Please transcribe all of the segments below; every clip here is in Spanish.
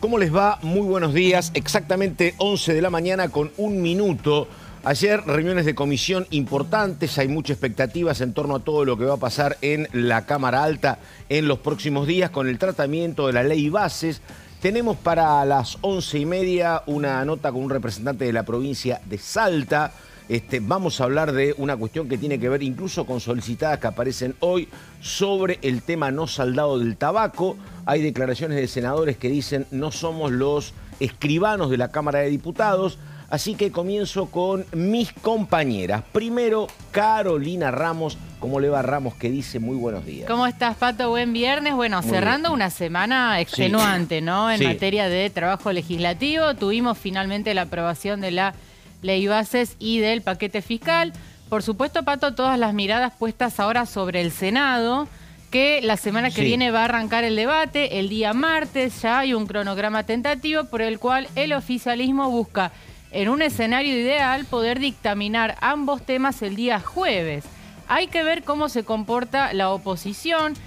¿Cómo les va? Muy buenos días. Exactamente 11 de la mañana con 1 minuto. Ayer reuniones de comisión importantes, hay muchas expectativas en torno a todo lo que va a pasar en la Cámara Alta en los próximos días con el tratamiento de la ley bases. Tenemos para las 11:30 una nota con un representante de la provincia de Salta. Vamos a hablar de una cuestión que tiene que ver incluso con solicitadas que aparecen hoy sobre el tema no saldado del tabaco. Hay declaraciones de senadores que dicen no somos los escribanos de la Cámara de Diputados. Así que comienzo con mis compañeras. Primero, Carolina Ramos. ¿Cómo le va, Ramos? Que dice muy buenos días. ¿Cómo estás, Pato? Buen viernes. Bueno, muy cerrando bien. Una semana extenuante, sí, ¿no? En materia de trabajo legislativo. Tuvimos finalmente la aprobación de la ley bases y del paquete fiscal. Por supuesto, Pato, todas las miradas puestas ahora sobre el Senado, que la semana que viene va a arrancar el debate. El día martes ya hay un cronograma tentativo por el cual el oficialismo busca, en un escenario ideal, poder dictaminar ambos temas el día jueves. Hay que ver cómo se comporta la oposición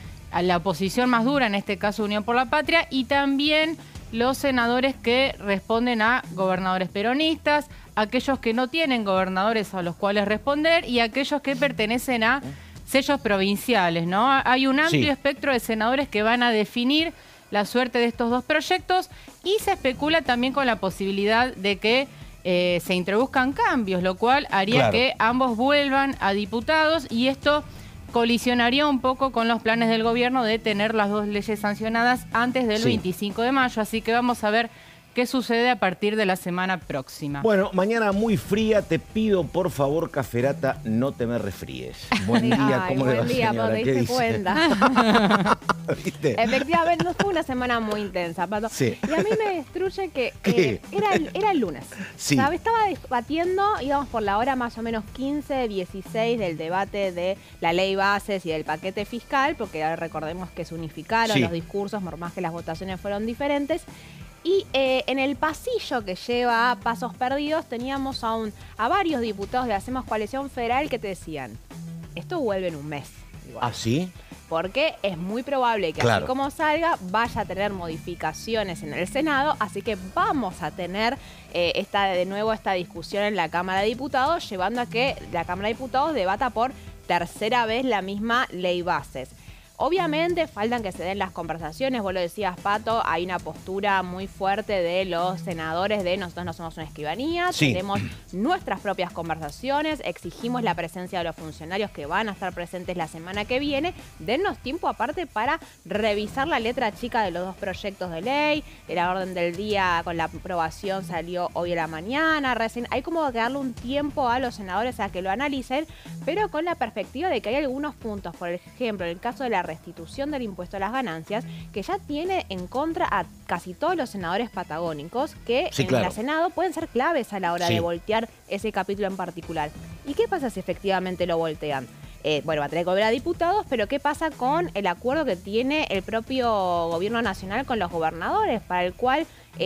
más dura, en este caso Unión por la Patria, y también los senadores que responden a gobernadores peronistas, aquellos que no tienen gobernadores a los cuales responder y aquellos que pertenecen a sellos provinciales, ¿no? Hay un amplio espectro de senadores que van a definir la suerte de estos dos proyectos y se especula también con la posibilidad de que se introduzcan cambios, lo cual haría que ambos vuelvan a diputados y esto colisionaría un poco con los planes del gobierno de tener las dos leyes sancionadas antes del 25 de mayo. Así que vamos a ver qué sucede a partir de la semana próxima. Bueno, mañana muy fría. Te pido, por favor, Caferata, no te me resfríes. Buen día, ¿cómo le va, señora? ¿Te diste cuenta? ¿Viste? Efectivamente, no fue una semana muy intensa, Pato. Sí. Y a mí me destruye que era el lunes. Sí. O sea, estaba debatiendo, íbamos por la hora más o menos 15, 16 del debate de la ley bases y del paquete fiscal, porque recordemos que se unificaron los discursos, por más que las votaciones fueron diferentes. Y en el pasillo que lleva a Pasos Perdidos teníamos a varios diputados de la Hacemos Coalición Federal que te decían, esto vuelve en un mes. Igual. ¿Ah, sí? Porque es muy probable que así como salga vaya a tener modificaciones en el Senado, así que vamos a tener de nuevo esta discusión en la Cámara de Diputados, llevando a que la Cámara de Diputados debata por tercera vez la misma ley bases. Obviamente faltan que se den las conversaciones, vos lo decías, Pato, hay una postura muy fuerte de los senadores de nosotros no somos una escribanía, tenemos nuestras propias conversaciones, exigimos la presencia de los funcionarios que van a estar presentes la semana que viene, dennos tiempo aparte para revisar la letra chica de los dos proyectos de ley, la orden del día con la aprobación salió hoy a la mañana, recién hay como que darle un tiempo a los senadores a que lo analicen, pero con la perspectiva de que hay algunos puntos, por ejemplo, en el caso de la restitución del impuesto a las ganancias, que ya tiene en contra a casi todos los senadores patagónicos que en el Senado pueden ser claves a la hora de voltear ese capítulo en particular. ¿Y qué pasa si efectivamente lo voltean? Bueno, va a tener que volver a diputados, pero ¿qué pasa con el acuerdo que tiene el propio gobierno nacional con los gobernadores, para el cual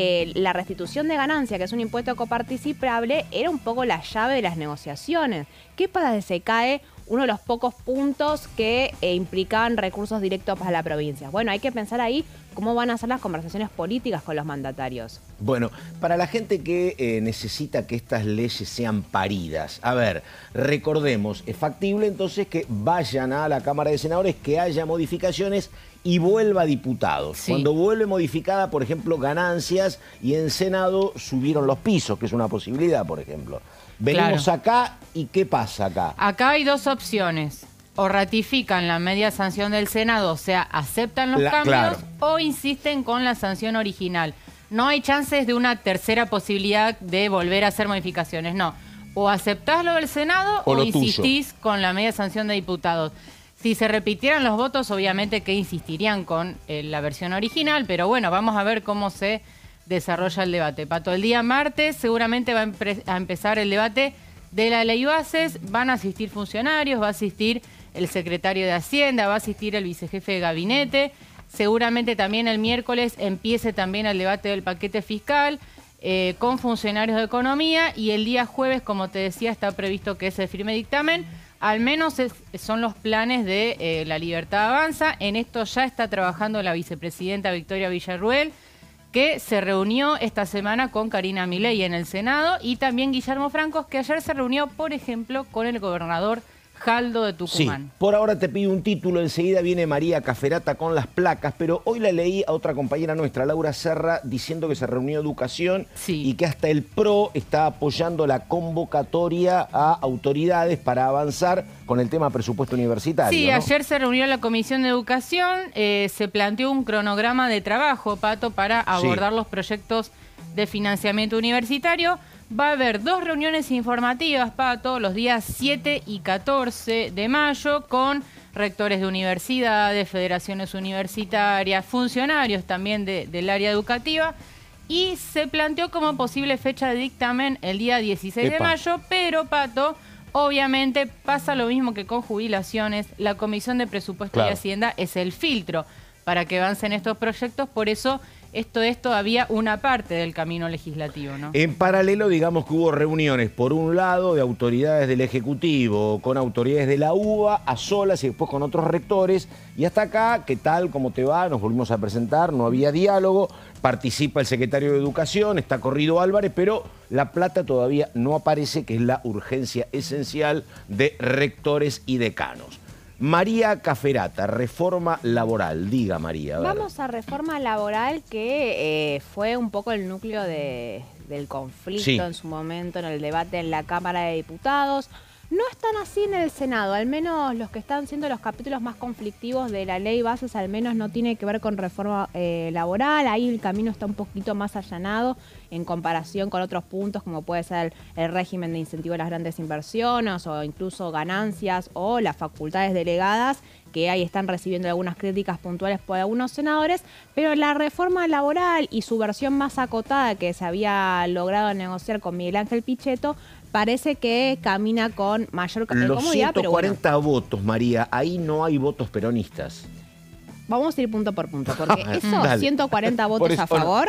la restitución de ganancia, que es un impuesto coparticipable, era un poco la llave de las negociaciones? ¿Qué pasa si se cae uno de los pocos puntos que implicaban recursos directos para la provincia? Bueno, hay que pensar ahí cómo van a ser las conversaciones políticas con los mandatarios. Bueno, para la gente que necesita que estas leyes sean paridas, a ver, recordemos, es factible entonces que vayan a la Cámara de Senadores, que haya modificaciones y vuelva a diputados. Cuando vuelve modificada, por ejemplo, ganancias, y en Senado subieron los pisos, que es una posibilidad, por ejemplo. Venimos acá y ¿qué pasa acá? Acá hay dos opciones. O ratifican la media sanción del Senado, o sea, aceptan los cambios, o insisten con la sanción original. No hay chances de una tercera posibilidad de volver a hacer modificaciones, no. O aceptás lo del Senado o insistís con la media sanción de diputados. Si se repitieran los votos, obviamente que insistirían con la versión original, pero bueno, vamos a ver cómo se desarrolla el debate. Pato, el día martes seguramente va a empezar el debate de la ley bases, van a asistir funcionarios, va a asistir el secretario de Hacienda, va a asistir el vicejefe de gabinete, seguramente también el miércoles empiece también el debate del paquete fiscal con funcionarios de economía, y el día jueves, como te decía, está previsto que se firme dictamen. Al menos son los planes de La Libertad Avanza. En esto ya está trabajando la vicepresidenta Victoria Villarruel, que se reunió esta semana con Karina Milei en el Senado, y también Guillermo Francos, que ayer se reunió, por ejemplo, con el gobernador Jaldo de Tucumán. Sí, por ahora te pido un título, enseguida viene María Caferata con las placas, pero hoy la leí a otra compañera nuestra, Laura Serra, diciendo que se reunió Educación y que hasta el PRO está apoyando la convocatoria a autoridades para avanzar con el tema presupuesto universitario. Sí, ¿no? Ayer se reunió la Comisión de Educación, se planteó un cronograma de trabajo, Pato, para abordar los proyectos de financiamiento universitario. Va a haber 2 reuniones informativas, Pato, los días 7 y 14 de mayo, con rectores de universidades, federaciones universitarias, funcionarios también del área educativa, y se planteó como posible fecha de dictamen el día 16 de mayo, pero, Pato, obviamente pasa lo mismo que con jubilaciones. La Comisión de Presupuesto y Hacienda es el filtro para que avancen estos proyectos, por eso esto es todavía una parte del camino legislativo, ¿no? En paralelo, digamos que hubo reuniones, por un lado, de autoridades del Ejecutivo, con autoridades de la UBA, a solas y después con otros rectores. Y hasta acá, ¿qué tal? ¿Cómo te va? Nos volvimos a presentar, no había diálogo, participa el secretario de Educación, está Corrido Álvarez, pero la plata todavía no aparece, que es la urgencia esencial de rectores y decanos. María Caferata, reforma laboral. Diga, María. Vamos a reforma laboral, que fue un poco el núcleo del conflicto en su momento en el debate en la Cámara de Diputados. No están así en el Senado, al menos los que están siendo los capítulos más conflictivos de la ley bases, al menos no tiene que ver con reforma laboral. Ahí el camino está un poquito más allanado en comparación con otros puntos, como puede ser el régimen de incentivo a las grandes inversiones o incluso ganancias o las facultades delegadas, que ahí están recibiendo algunas críticas puntuales por algunos senadores, pero la reforma laboral y su versión más acotada que se había logrado negociar con Miguel Ángel Pichetto, parece que camina con mayor comodidad. Los 140 pero bueno, votos, María, ahí no hay votos peronistas. Vamos a ir punto por punto, porque esos 140 votos a favor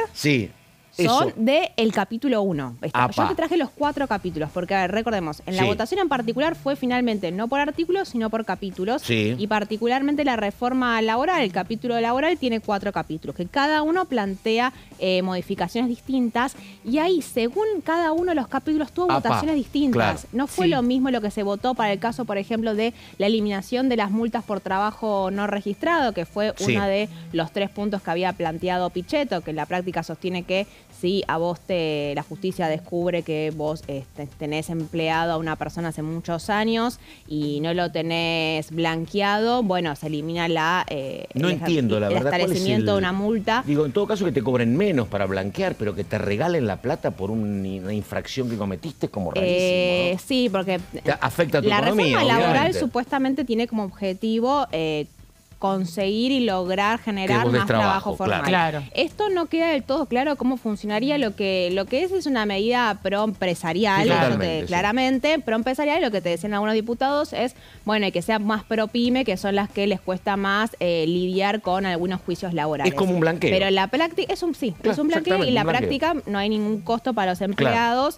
son del capítulo 1. Yo te traje los 4 capítulos, porque, a ver, recordemos, en la votación en particular fue finalmente no por artículos, sino por capítulos. Y particularmente la reforma laboral, el capítulo laboral tiene 4 capítulos, que cada uno plantea modificaciones distintas, y ahí, según cada uno de los capítulos, tuvo votaciones distintas. No fue lo mismo lo que se votó para el caso, por ejemplo, de la eliminación de las multas por trabajo no registrado, que fue uno de los 3 puntos que había planteado Pichetto, que en la práctica sostiene que si a vos la justicia descubre que vos tenés empleado a una persona hace muchos años y no lo tenés blanqueado, bueno, se elimina no entiendo, la verdad, establecimiento de una multa. Digo, en todo caso que te cobren menos para blanquear, pero que te regalen la plata por una infracción que cometiste, como rarísimo, ¿no? Sí, porque afecta a tu economía, reforma laboral obviamente. Supuestamente tiene como objetivo conseguir y lograr generar más trabajo formal. Claro. Esto no queda del todo claro cómo funcionaría. Lo que es una medida pro-empresarial, claramente. Pro-empresarial, lo que te decían algunos diputados es, bueno, que sea más pro-pyme, que son las que les cuesta más lidiar con algunos juicios laborales. Es como un blanqueo. Pero la práctica es un blanqueo, y la práctica no hay ningún costo para los empleadores,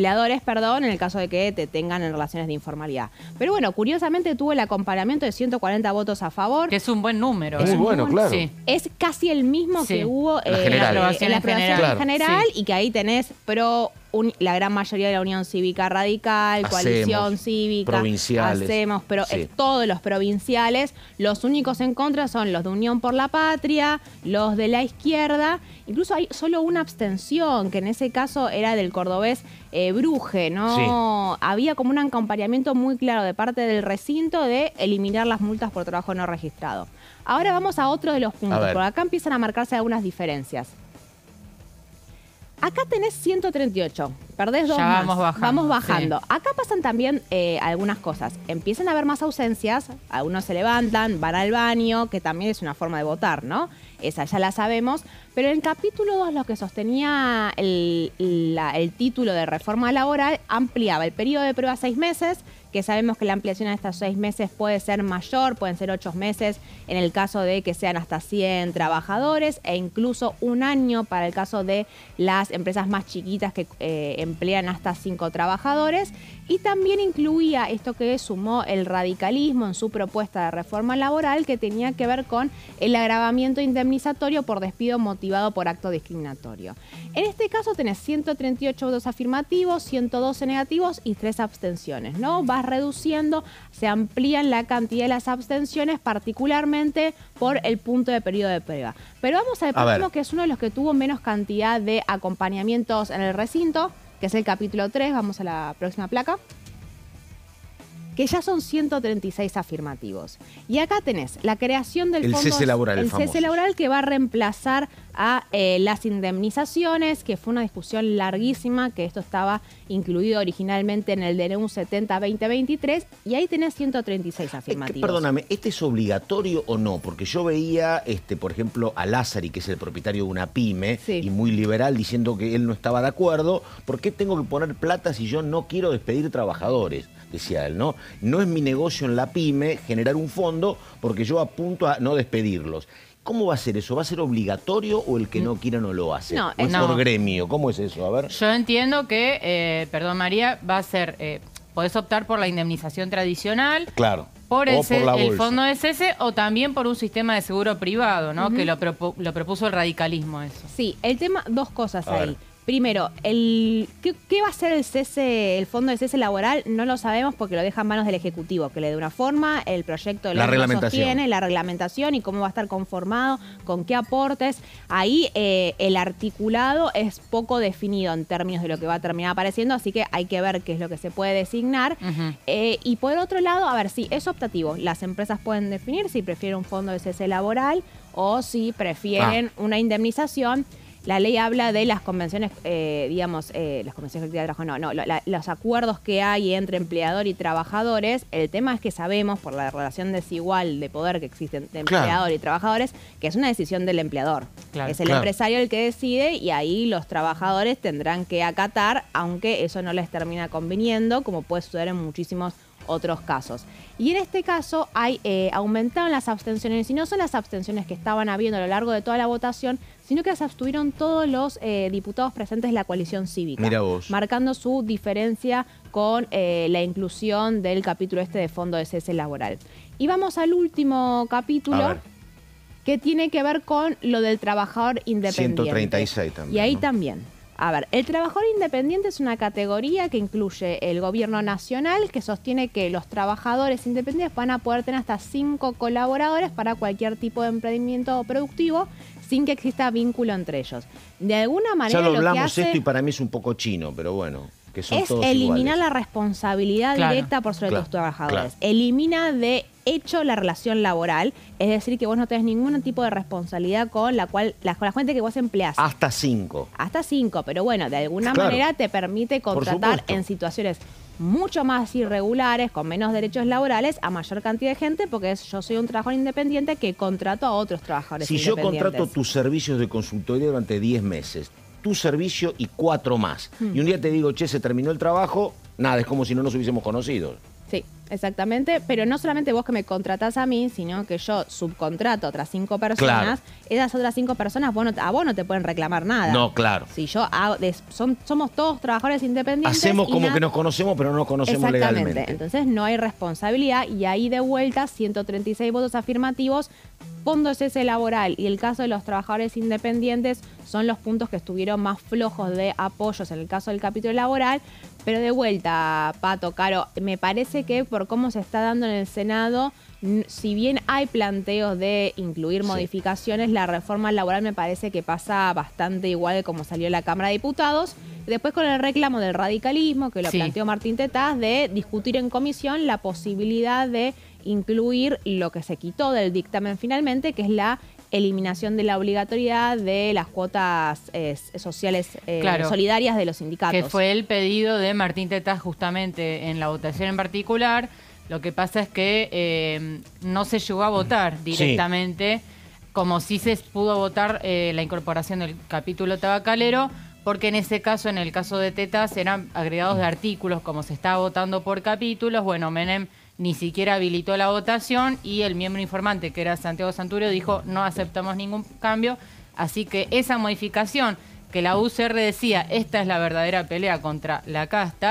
en el caso de que te tengan en relaciones de informalidad. Pero bueno, curiosamente tuvo el acompañamiento de 140 votos a favor. Que es un buen número. Es muy bueno, claro. Es casi el mismo que hubo en la aprobación en general, y que ahí tenés la gran mayoría de la Unión Cívica Radical, Coalición Cívica, provinciales. Hacemos, pero todos los provinciales. Los únicos en contra son los de Unión por la Patria, los de la izquierda. Incluso hay solo una abstención, que en ese caso era del cordobés Bruje, ¿no? Había como un acompañamiento muy claro de parte del recinto de eliminar las multas por trabajo no registrado. Ahora vamos a otro de los puntos, porque acá empiezan a marcarse algunas diferencias. Acá tenés 138, perdés 2 más. Vamos bajando. Acá pasan también algunas cosas. Empiezan a haber más ausencias, algunos se levantan, van al baño, que también es una forma de votar, ¿no? Esa ya la sabemos. Pero en el capítulo 2 lo que sostenía el título de reforma laboral ampliaba el periodo de prueba a 6 meses, que sabemos que la ampliación a estos 6 meses puede ser mayor, pueden ser 8 meses en el caso de que sean hasta 100 trabajadores, e incluso 1 año para el caso de las empresas más chiquitas que emplean hasta 5 trabajadores. Y también incluía esto que sumó el radicalismo en su propuesta de reforma laboral, que tenía que ver con el agravamiento indemnizatorio por despido motivado por acto discriminatorio. En este caso tenés 138 votos afirmativos, 112 negativos y 3 abstenciones, ¿no? Vas reduciendo, se amplían la cantidad de las abstenciones, particularmente por el punto de periodo de prueba. Pero vamos al próximo, que es uno de los que tuvo menos cantidad de acompañamientos en el recinto, que es el capítulo 3, vamos a la próxima placa, que ya son 136 afirmativos. Y acá tenés la creación del fondo... cese laboral, el cese laboral, que va a reemplazar a las indemnizaciones, que fue una discusión larguísima, que esto estaba incluido originalmente en el DNU 70-2023, y ahí tenés 136 afirmativos. Perdóname, ¿este es obligatorio o no? Porque yo veía, por ejemplo, a Lázari, que es el propietario de una pyme, y muy liberal, diciendo que él no estaba de acuerdo. ¿Por qué tengo que poner plata si yo no quiero despedir trabajadores? Decía él, ¿no? No es mi negocio en la pyme generar un fondo porque yo apunto a no despedirlos. ¿Cómo va a ser eso? ¿Va a ser obligatorio o el que no quiera no lo hace? No, ¿O es por gremio? ¿Cómo es eso? A ver. Yo entiendo que, perdón María, va a ser, podés optar por la indemnización tradicional. Claro. Por el fondo de cese o también por un sistema de seguro privado, ¿no? Que lo propuso el radicalismo eso. Sí, el tema, dos cosas ahí. Primero, ¿qué va a ser el cese, el fondo de cese laboral? No lo sabemos porque lo deja en manos del Ejecutivo, que le dé una forma, el proyecto de ley lo sostiene, la reglamentación y cómo va a estar conformado, con qué aportes. Ahí el articulado es poco definido en términos de lo que va a terminar apareciendo, así que hay que ver qué es lo que se puede designar. Y por otro lado, a ver, sí, es optativo. Las empresas pueden definir si prefieren un fondo de cese laboral o si prefieren una indemnización. La ley habla de las convenciones, las convenciones colectivas de trabajo, los acuerdos que hay entre empleador y trabajadores. El tema es que sabemos, por la relación desigual de poder que existe entre empleador y trabajadores, que es una decisión del empleador. Es el empresario el que decide y ahí los trabajadores tendrán que acatar, aunque eso no les termina conviniendo, como puede suceder en muchísimos otros casos. Y en este caso aumentaron las abstenciones, y no son las abstenciones que estaban habiendo a lo largo de toda la votación, sino que se abstuvieron todos los diputados presentes de la coalición cívica. Mira vos. Marcando su diferencia con la inclusión del capítulo de fondo de cese laboral. Y vamos al último capítulo, que tiene que ver con lo del trabajador independiente. 136 también. Y ahí también. A ver, el trabajador independiente es una categoría que incluye el gobierno nacional, que sostiene que los trabajadores independientes van a poder tener hasta 5 colaboradores para cualquier tipo de emprendimiento productivo sin que exista vínculo entre ellos. De alguna manera ya lo hablamos esto y para mí es un poco chino, pero bueno. Que son es todos eliminar iguales. La responsabilidad directa por sobre los trabajadores. Elimina de hecho la relación laboral, es decir, que vos no tenés ningún tipo de responsabilidad con la gente que vos empleás. Hasta 5. Hasta 5, pero bueno, de alguna manera te permite contratar en situaciones mucho más irregulares, con menos derechos laborales, a mayor cantidad de gente, porque yo soy un trabajador independiente que contrato a otros trabajadores independientes. Si yo contrato tus servicios de consultoría durante 10 meses, tu servicio y 4 más. Y un día te digo, che, se terminó el trabajo, nada, es como si no nos hubiésemos conocido. Sí, exactamente, pero no solamente vos que me contratás a mí, sino que yo subcontrato a otras 5 personas, esas otras 5 personas a vos no te pueden reclamar nada. No, claro. Si yo hago, somos todos trabajadores independientes. Hacemos como que nos conocemos, pero no nos conocemos legalmente. Entonces no hay responsabilidad y ahí de vuelta 136 votos afirmativos. Fondo de cese laboral y el caso de los trabajadores independientes son los puntos que estuvieron más flojos de apoyos en el caso del capítulo laboral. Pero de vuelta, Pato, Caro, me parece que por cómo se está dando en el Senado, si bien hay planteos de incluir modificaciones, la reforma laboral me parece que pasa bastante igual de como salió la Cámara de Diputados. Después con el reclamo del radicalismo, que lo planteó Martín Tetaz, de discutir en comisión la posibilidad de incluir lo que se quitó del dictamen finalmente, que es la eliminación de la obligatoriedad de las cuotas sociales solidarias de los sindicatos. Que fue el pedido de Martín Tetaz justamente en la votación en particular. Lo que pasa es que no se llegó a votar directamente, como sí se pudo votar la incorporación del capítulo tabacalero, porque en ese caso, en el caso de Tetaz, eran agregados de artículos, como se estaba votando por capítulos. Bueno, Menem ni siquiera habilitó la votación y el miembro informante, que era Santiago Santuro, dijo no aceptamos ningún cambio. Así que esa modificación que la UCR decía, esta es la verdadera pelea contra la casta,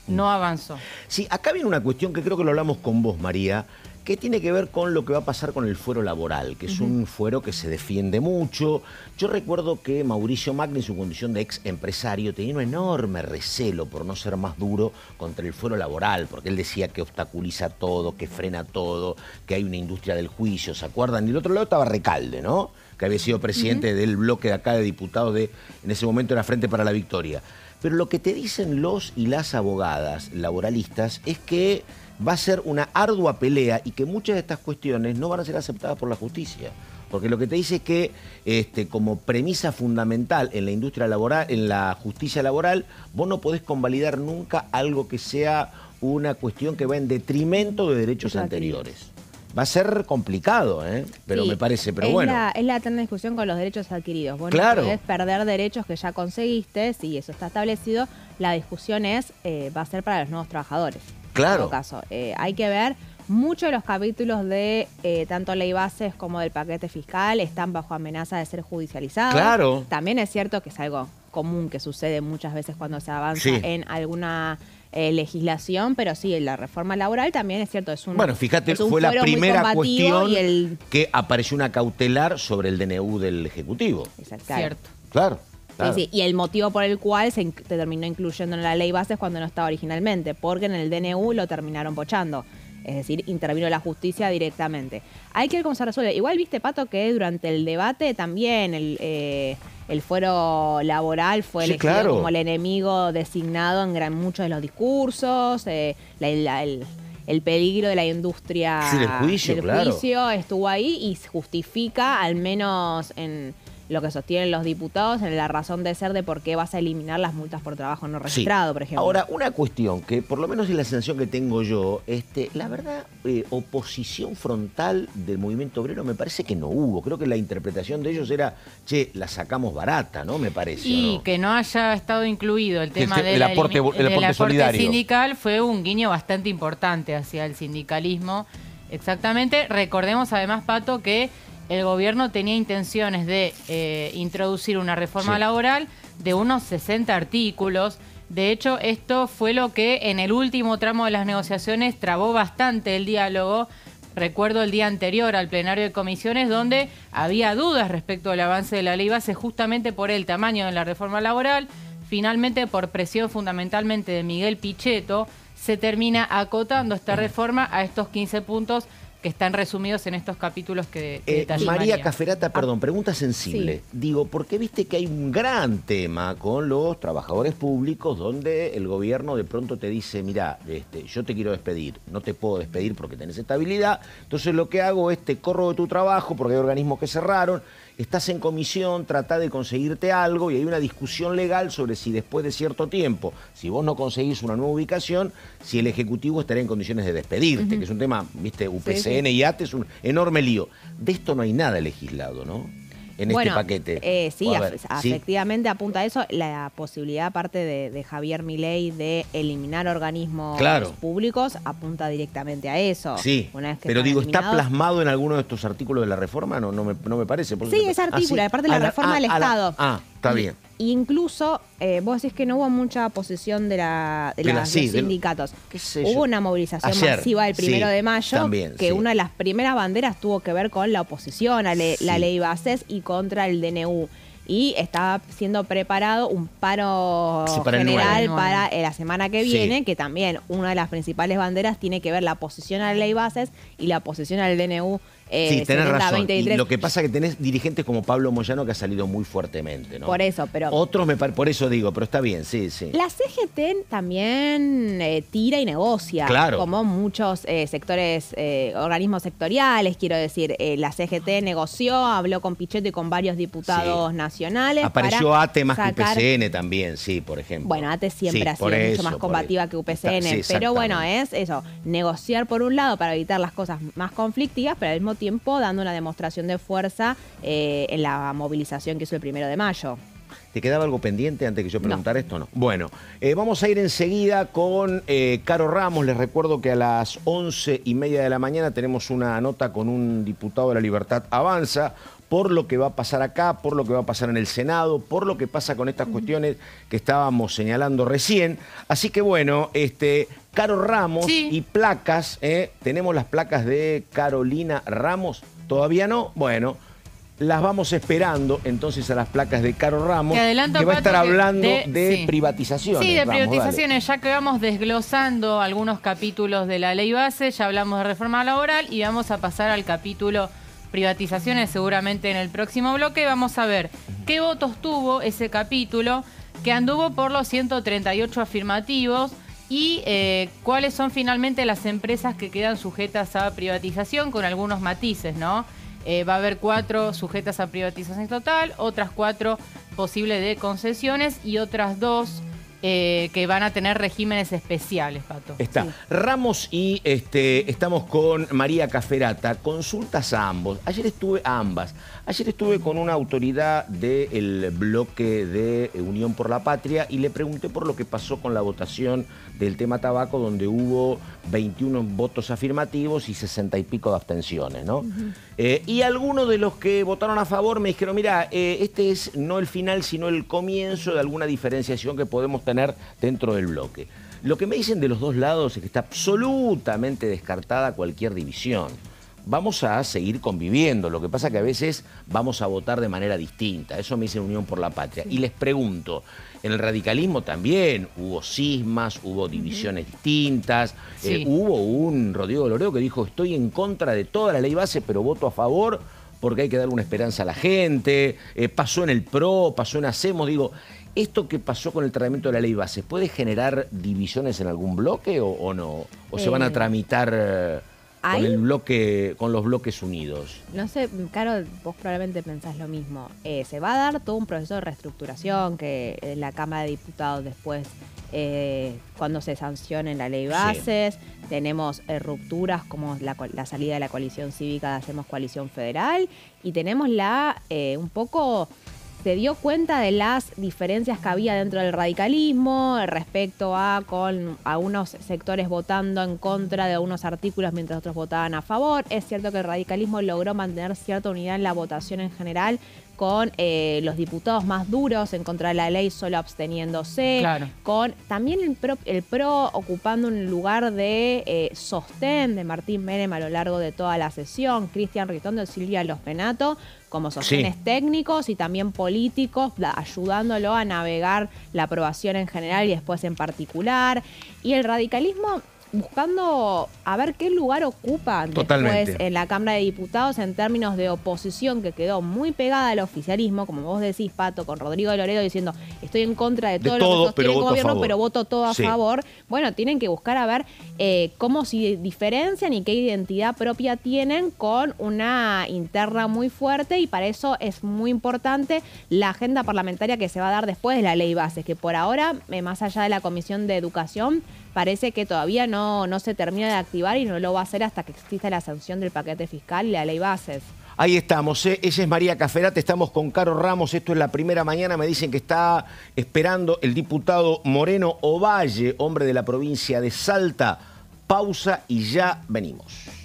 no avanzó. Sí, acá viene una cuestión que creo que lo hablamos con vos, María, que tiene que ver con lo que va a pasar con el fuero laboral, que es un fuero que se defiende mucho. Yo recuerdo que Mauricio Macri, en su condición de ex empresario, tenía un enorme recelo por no ser más duro contra el fuero laboral, porque él decía que obstaculiza todo, que frena todo, que hay una industria del juicio, ¿se acuerdan? Y del otro lado estaba Recalde, ¿no? Que había sido presidente del bloque de acá de diputados en ese momento era Frente para la Victoria. Pero lo que te dicen los y las abogadas laboralistas es que va a ser una ardua pelea y que muchas de estas cuestiones no van a ser aceptadas por la justicia. Porque lo que te dice es que como premisa fundamental en la industria laboral, en la justicia laboral, vos no podés convalidar nunca algo que sea una cuestión que va en detrimento de derechos anteriores. Va a ser complicado, pero sí, me parece, pero bueno. Es la eterna discusión con los derechos adquiridos. Vos claro. no podés perder derechos que ya conseguiste, si eso está establecido. La discusión va a ser para los nuevos trabajadores. Claro. En todo caso, hay que ver, muchos de los capítulos de tanto ley bases como del paquete fiscal están bajo amenaza de ser judicializados. Claro. También es cierto que es algo común que sucede muchas veces cuando se avanza en alguna legislación, pero sí, la reforma laboral también es cierto, bueno, fíjate, fue la primera cuestión que apareció una cautelar sobre el DNU del Ejecutivo. Exacto. Cierto. Claro. Sí, sí, y el motivo por el cual se terminó incluyendo en la ley bases cuando no estaba originalmente, porque en el DNU lo terminaron pochando. Es decir, intervino la justicia directamente. Hay que ver cómo se resuelve. Igual viste, Pato, que durante el debate también el fuero laboral fue elegido como el enemigo designado en muchos de los discursos, el peligro de la industria del juicio estuvo ahí y justifica, al menos en lo que sostienen los diputados, en la razón de ser de por qué vas a eliminar las multas por trabajo no registrado, por ejemplo. Ahora, una cuestión que por lo menos es la sensación que tengo yo, la verdad, oposición frontal del movimiento obrero me parece que no hubo. Creo que la interpretación de ellos era, che, la sacamos barata, ¿no? Me parece. Y ¿no? Que no haya estado incluido el tema del aporte sindical fue un guiño bastante importante hacia el sindicalismo. Exactamente. Recordemos además, Pato, que el gobierno tenía intenciones de introducir una reforma laboral de unos 60 artículos. De hecho, esto fue lo que en el último tramo de las negociaciones trabó bastante el diálogo. Recuerdo el día anterior al plenario de comisiones donde había dudas respecto al avance de la ley base justamente por el tamaño de la reforma laboral. Finalmente, por presión fundamentalmente de Miguel Pichetto, se termina acotando esta reforma a estos 15 puntos que están resumidos en estos capítulos que detallé. María Caferata, perdón, pregunta sensible. Sí. Digo, porque viste que hay un gran tema con los trabajadores públicos donde el gobierno de pronto te dice, mirá, yo te quiero despedir, no te puedo despedir porque tenés estabilidad, entonces lo que hago es te corro de tu trabajo porque hay organismos que cerraron, estás en comisión, tratá de conseguirte algo y hay una discusión legal sobre si después de cierto tiempo, si vos no conseguís una nueva ubicación, si el Ejecutivo estará en condiciones de despedirte, que es un tema, viste, UPCN y ATE es un enorme lío. De esto no hay nada legislado, ¿no? En este paquete. Sí, efectivamente apunta a eso. La posibilidad, aparte de Javier Milei, de eliminar organismos públicos, apunta directamente a eso. Sí, una vez que pero digo, ¿está plasmado en alguno de estos artículos de la reforma? No me parece. Sí, es artículo, aparte de la reforma del Estado. Está bien. Incluso, vos decís que no hubo mucha posición de los sindicatos. Hubo una movilización masiva el 1 de mayo, también, que una de las primeras banderas tuvo que ver con la oposición a la ley bases y contra el DNU. Y estaba siendo preparado un paro general para la semana que viene, que también una de las principales banderas tiene que ver la oposición a la ley bases y la oposición al DNU. Sí, tenés razón. Y lo que pasa es que tenés dirigentes como Pablo Moyano que ha salido muy fuertemente, ¿no? Por eso, pero... Otros, por eso digo, pero está bien, sí. La CGT también tira y negocia. Claro. Como muchos sectores, organismos sectoriales, quiero decir. La CGT negoció, habló con Pichetto y con varios diputados nacionales. Apareció ATE más que UPCN también, sí, por ejemplo. Bueno, ATE siempre ha sido mucho más combativa que UPCN. Pero bueno, es eso, negociar por un lado para evitar las cosas más conflictivas, pero al mismo tiempo dando una demostración de fuerza en la movilización que hizo el 1 de mayo. ¿Te quedaba algo pendiente antes que yo preguntara esto? No. Bueno, vamos a ir enseguida con Caro Ramos. Les recuerdo que a las 11:30 de la mañana tenemos una nota con un diputado de La Libertad Avanza por lo que va a pasar acá, por lo que va a pasar en el Senado, por lo que pasa con estas cuestiones que estábamos señalando recién. Así que bueno, Caro Ramos y placas, tenemos las placas de Carolina Ramos, ¿todavía no? Bueno, las vamos esperando entonces a las placas de Caro Ramos, que va a estar hablando de privatizaciones. Sí, de privatizaciones, ya que vamos desglosando algunos capítulos de la ley base, ya hablamos de reforma laboral y vamos a pasar al capítulo privatizaciones seguramente en el próximo bloque. Vamos a ver qué votos tuvo ese capítulo que anduvo por los 138 afirmativos y cuáles son finalmente las empresas que quedan sujetas a privatización con algunos matices, ¿no? Va a haber 4 sujetas a privatización total, otras 4 posibles de concesiones y otras 2 que van a tener regímenes especiales, Pato. Está. Sí. Ramos y estamos con María Caferata. Consultas a ambos. Ayer estuve con una autoridad del bloque de Unión por la Patria y le pregunté por lo que pasó con la votación del tema tabaco, donde hubo 21 votos afirmativos y 60 y pico de abstenciones, ¿no? Y algunos de los que votaron a favor me dijeron, mira, este es no el final, sino el comienzo de alguna diferenciación que podemos tener dentro del bloque. Lo que me dicen de los dos lados es que está absolutamente descartada cualquier división. Vamos a seguir conviviendo, lo que pasa que a veces vamos a votar de manera distinta. Eso me dice Unión por la Patria. Y les pregunto, en el radicalismo también hubo cismas, hubo divisiones distintas, hubo un Rodrigo Loredo que dijo, estoy en contra de toda la ley base, pero voto a favor porque hay que dar una esperanza a la gente. Pasó en el PRO, pasó en Hacemos, digo, ¿esto que pasó con el tratamiento de la ley base puede generar divisiones en algún bloque o no? ¿O se van a tramitar con los bloques unidos? No sé, Caro, vos probablemente pensás lo mismo. Se va a dar todo un proceso de reestructuración que en la Cámara de Diputados después, cuando se sancione la ley bases, tenemos rupturas como la salida de la coalición cívica de Hacemos Coalición Federal y tenemos un poco... Se dio cuenta de las diferencias que había dentro del radicalismo respecto a unos sectores votando en contra de algunos artículos mientras otros votaban a favor. Es cierto que el radicalismo logró mantener cierta unidad en la votación en general, con los diputados más duros en contra de la ley solo absteniéndose, con también el PRO ocupando un lugar de sostén de Martín Menem a lo largo de toda la sesión, Cristian Ritondo y Silvia Lospenato como sostenes técnicos y también políticos, ayudándolo a navegar la aprobación en general y después en particular. Y el radicalismo buscando a ver qué lugar ocupa después en la Cámara de Diputados en términos de oposición, que quedó muy pegada al oficialismo, como vos decís, Pato, con Rodrigo Loredo diciendo estoy en contra de todo lo que sostiene el gobierno, pero voto todo a favor. Bueno, tienen que buscar a ver cómo se diferencian y qué identidad propia tienen con una interna muy fuerte, y para eso es muy importante la agenda parlamentaria que se va a dar después de la ley bases, que por ahora, más allá de la Comisión de Educación, parece que todavía no se termina de activar y no lo va a hacer hasta que exista la sanción del paquete fiscal y la ley bases. Ahí estamos, ella es María Caferata, estamos con Caro Ramos, esto es La Primera Mañana, me dicen que está esperando el diputado Moreno Ovalle, hombre de la provincia de Salta. Pausa y ya venimos.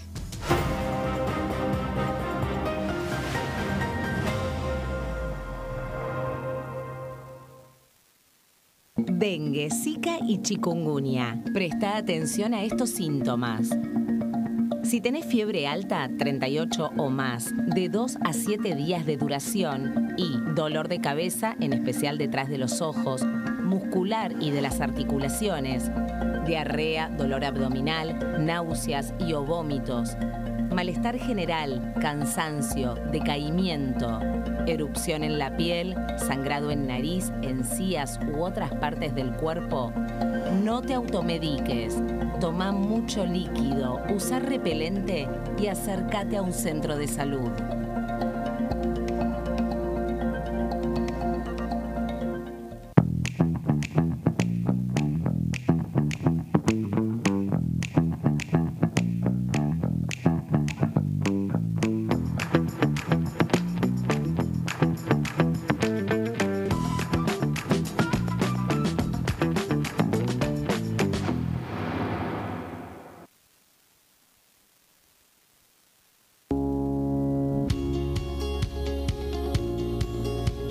Dengue, Zika y chikungunya. Presta atención a estos síntomas. Si tenés fiebre alta, 38 o más, de 2 a 7 días de duración y dolor de cabeza, en especial detrás de los ojos, muscular y de las articulaciones, diarrea, dolor abdominal, náuseas y o vómitos, malestar general, cansancio, decaimiento, erupción en la piel, sangrado en nariz, encías u otras partes del cuerpo, no te automediques. Toma mucho líquido, usa repelente y acércate a un centro de salud.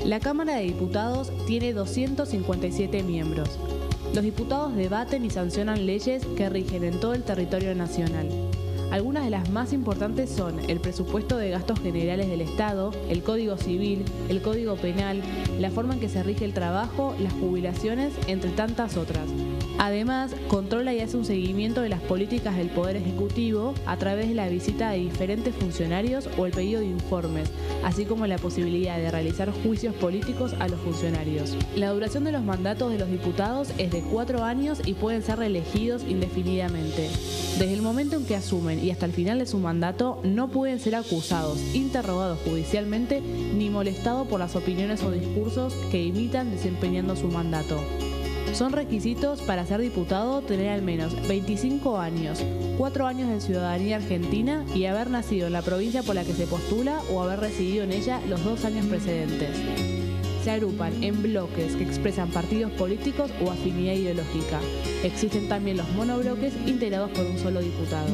La Cámara de Diputados tiene 257 miembros. Los diputados debaten y sancionan leyes que rigen en todo el territorio nacional. Algunas de las más importantes son el presupuesto de gastos generales del Estado, el Código Civil, el Código Penal, la forma en que se rige el trabajo, las jubilaciones, entre tantas otras. Además, controla y hace un seguimiento de las políticas del Poder Ejecutivo a través de la visita de diferentes funcionarios o el pedido de informes, así como la posibilidad de realizar juicios políticos a los funcionarios. La duración de los mandatos de los diputados es de 4 años y pueden ser reelegidos indefinidamente. Desde el momento en que asumen y hasta el final de su mandato, no pueden ser acusados, interrogados judicialmente, ni molestados por las opiniones o discursos que imitan desempeñando su mandato. Son requisitos para ser diputado tener al menos 25 años, 4 años de ciudadanía argentina y haber nacido en la provincia por la que se postula o haber residido en ella los 2 años precedentes. Se agrupan en bloques que expresan partidos políticos o afinidad ideológica. Existen también los monobloques integrados por un solo diputado.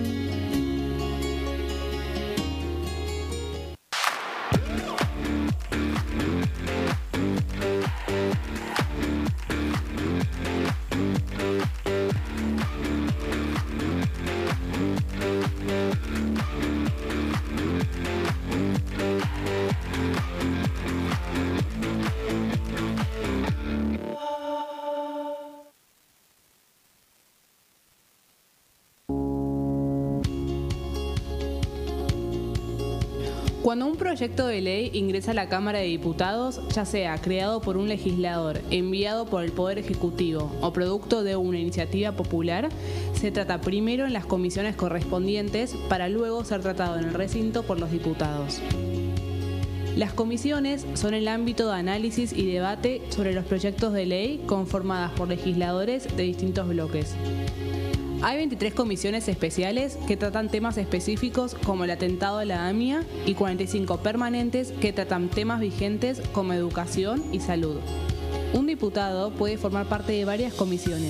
Cuando un proyecto de ley ingresa a la Cámara de Diputados, ya sea creado por un legislador, enviado por el Poder Ejecutivo o producto de una iniciativa popular, se trata primero en las comisiones correspondientes para luego ser tratado en el recinto por los diputados. Las comisiones son el ámbito de análisis y debate sobre los proyectos de ley conformadas por legisladores de distintos bloques. Hay 23 comisiones especiales que tratan temas específicos como el atentado de la AMIA y 45 permanentes que tratan temas vigentes como educación y salud. Un diputado puede formar parte de varias comisiones.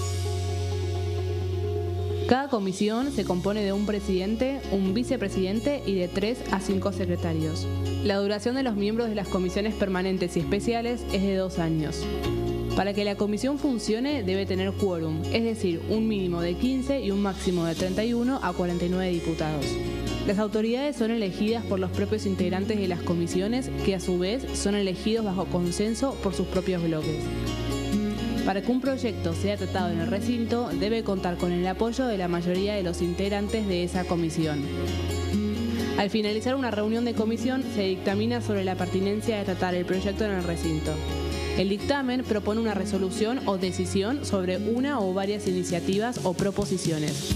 Cada comisión se compone de un presidente, un vicepresidente y de 3 a 5 secretarios. La duración de los miembros de las comisiones permanentes y especiales es de 2 años. Para que la comisión funcione debe tener quórum, es decir, un mínimo de 15 y un máximo de 31 a 49 diputados. Las autoridades son elegidas por los propios integrantes de las comisiones, que a su vez son elegidos bajo consenso por sus propios bloques. Para que un proyecto sea tratado en el recinto, debe contar con el apoyo de la mayoría de los integrantes de esa comisión. Al finalizar una reunión de comisión, se dictamina sobre la pertinencia de tratar el proyecto en el recinto. El dictamen propone una resolución o decisión sobre una o varias iniciativas o proposiciones.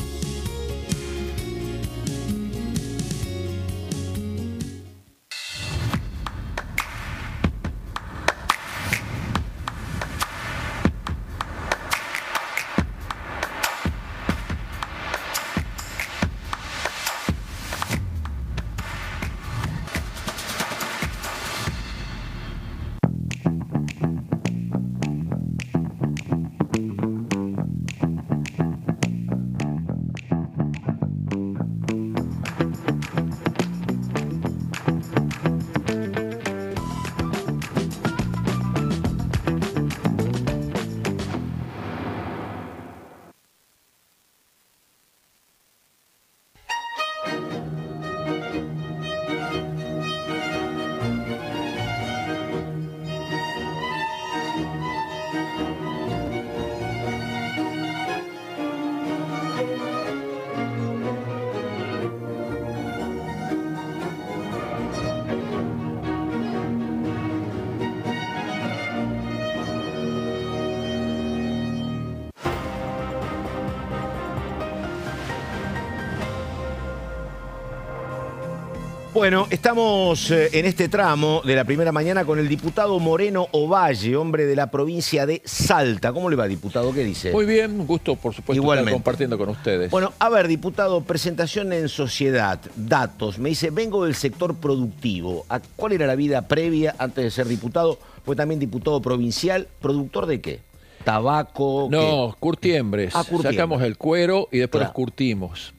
Bueno, estamos en este tramo de la primera mañana con el diputado Moreno Ovalle, hombre de la provincia de Salta. ¿Cómo le va, diputado? ¿Qué dice? Muy bien, un gusto, por supuesto, estar compartiendo con ustedes. Bueno, a ver, diputado, presentación en sociedad, datos. Me dice, vengo del sector productivo. ¿Cuál era la vida previa antes de ser diputado? Fue también diputado provincial. ¿Productor de qué? ¿Tabaco? No, curtiembres. Curtiembres. Sacamos el cuero y después los curtimos.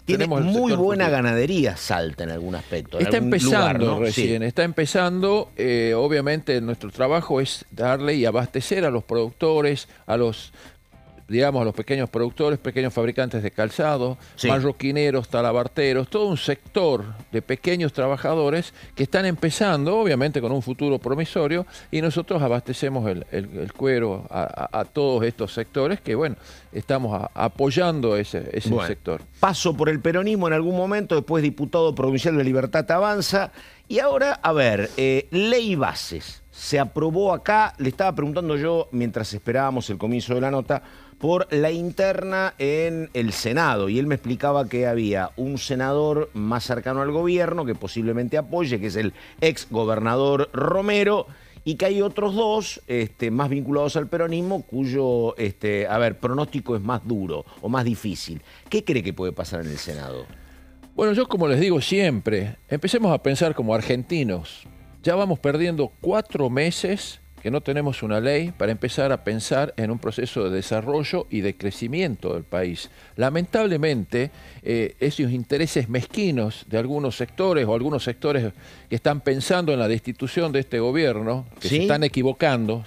Tiene muy buena ganadería Salta en algún aspecto. Está empezando recién, está empezando. Obviamente nuestro trabajo es darle y abastecer a los productores, a los pequeños productores, pequeños fabricantes de calzado, marroquineros, talabarteros, todo un sector de pequeños trabajadores que están empezando, obviamente con un futuro promisorio, y nosotros abastecemos el cuero a todos estos sectores que, bueno, estamos apoyando ese sector. Paso por el peronismo en algún momento, después diputado provincial de Libertad Avanza, y ahora, a ver, ley bases. Se aprobó acá, le estaba preguntando yo, mientras esperábamos el comienzo de la nota, por la interna en el Senado, y él me explicaba que había un senador más cercano al gobierno que posiblemente apoye, que es el ex gobernador Romero, y que hay otros dos más vinculados al peronismo cuyo pronóstico es más duro o más difícil. ¿Qué cree que puede pasar en el Senado? Bueno, yo como les digo siempre, empecemos a pensar como argentinos. Ya vamos perdiendo 4 meses que no tenemos una ley para empezar a pensar en un proceso de desarrollo y de crecimiento del país. Lamentablemente, esos intereses mezquinos de algunos sectores o algunos sectores que están pensando en la destitución de este gobierno, que se están equivocando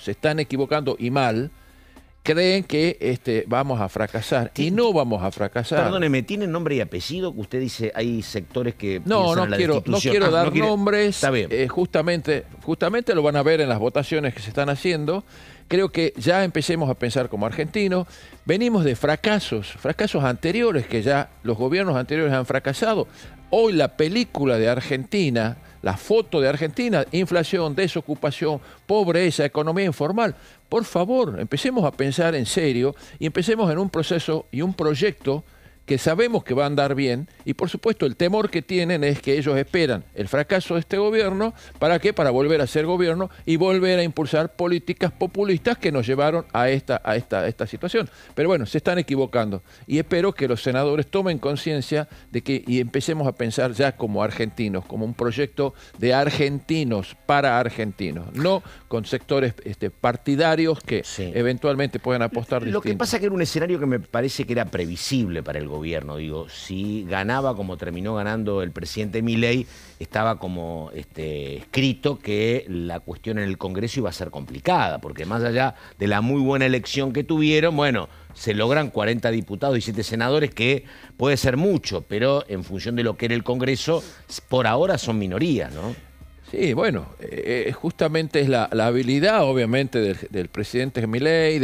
y mal, creen que vamos a fracasar y no vamos a fracasar. Perdóneme, ¿tiene nombre y apellido? Que usted dice hay sectores que no quiero dar nombres. Está bien. Justamente lo van a ver en las votaciones que se están haciendo. Creo que ya empecemos a pensar como argentinos. Venimos de fracasos anteriores que ya los gobiernos anteriores han fracasado. Hoy la película de Argentina, la foto de Argentina, inflación, desocupación, pobreza, economía informal. Por favor, empecemos a pensar en serio y empecemos en un proceso y un proyecto que sabemos que va a andar bien, y por supuesto el temor que tienen es que ellos esperan el fracaso de este gobierno. ¿Para qué? Para volver a ser gobierno y volver a impulsar políticas populistas que nos llevaron a esta situación. Pero bueno, se están equivocando y espero que los senadores tomen conciencia de que y empecemos a pensar ya como argentinos, como un proyecto de argentinos para argentinos, no con sectores partidarios que eventualmente pueden apostar distinto. Lo que pasa es que era un escenario que me parece que era previsible para el gobierno. Digo, si ganaba como terminó ganando el presidente Milei, estaba como escrito que la cuestión en el Congreso iba a ser complicada, porque más allá de la muy buena elección que tuvieron, bueno, se logran 40 diputados y 7 senadores, que puede ser mucho, pero en función de lo que era el Congreso, por ahora son minorías, ¿no? Sí, bueno, justamente es la habilidad, obviamente, del presidente Milei,